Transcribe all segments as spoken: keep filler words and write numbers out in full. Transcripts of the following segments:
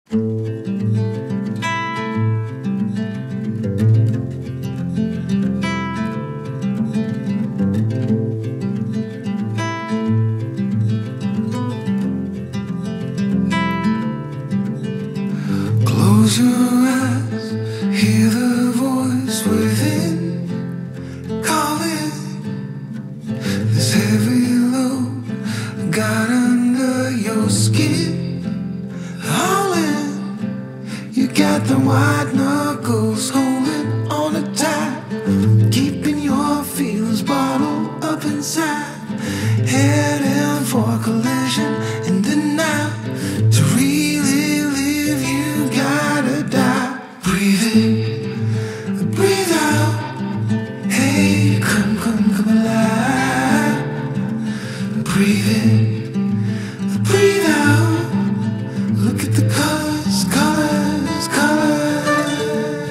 Close your eyes, hear the voice within calling. This heavy load got under your skin, hauling. You got the white knuckles holding on it tight, keeping your feelings bottled up inside, heading for a collision in the night. To really live, you gotta die. Breathe in, breathe out. Hey, come, come, come alive. Breathe in, breathe out. Look at the colors, colors, colors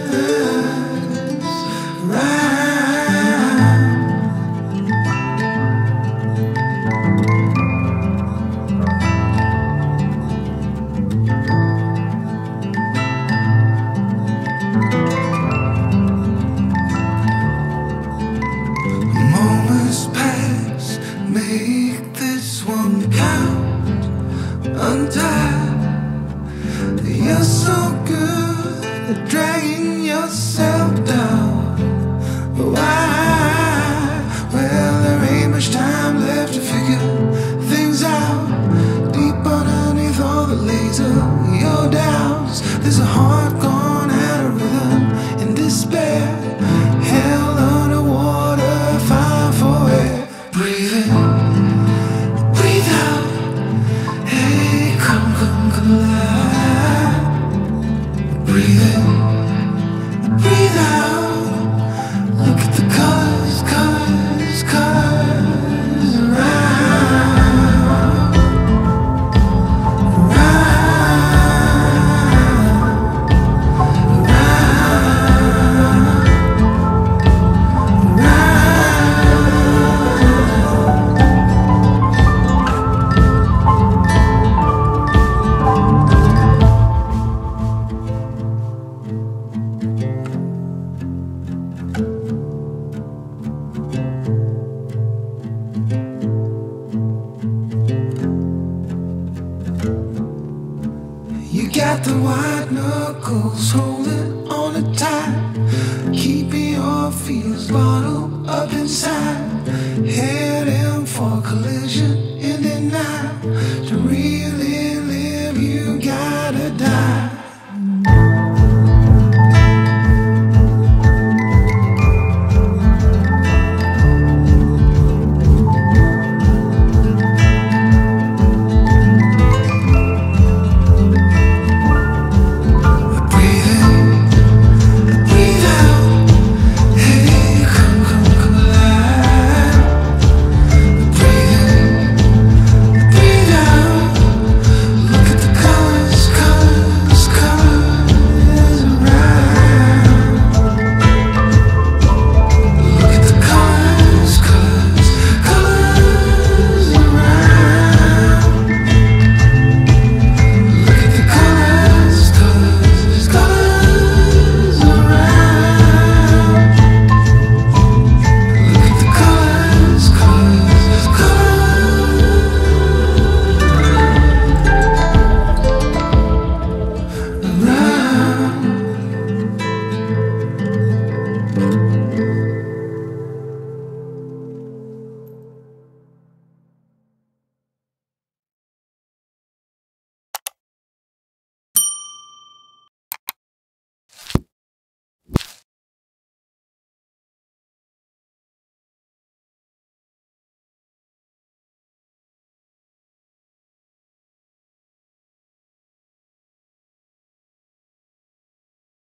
right. Moments pass, make this one count. Untie. You're so good at dragging yourself down. Why? Well, there ain't much time left to figure things out. Deep underneath all the laser, your doubts, there's a heart gone out of rhythm in despair. Hell underwater, fine for air. Breathe in, breathe out. Hey, come, come, come alive. Breathe in, breathe out. Look at the colors, colors, colors around, around, around, You got the white knuckles holding on it tight, keeping your feels bottled up inside, heading for a collision in the night.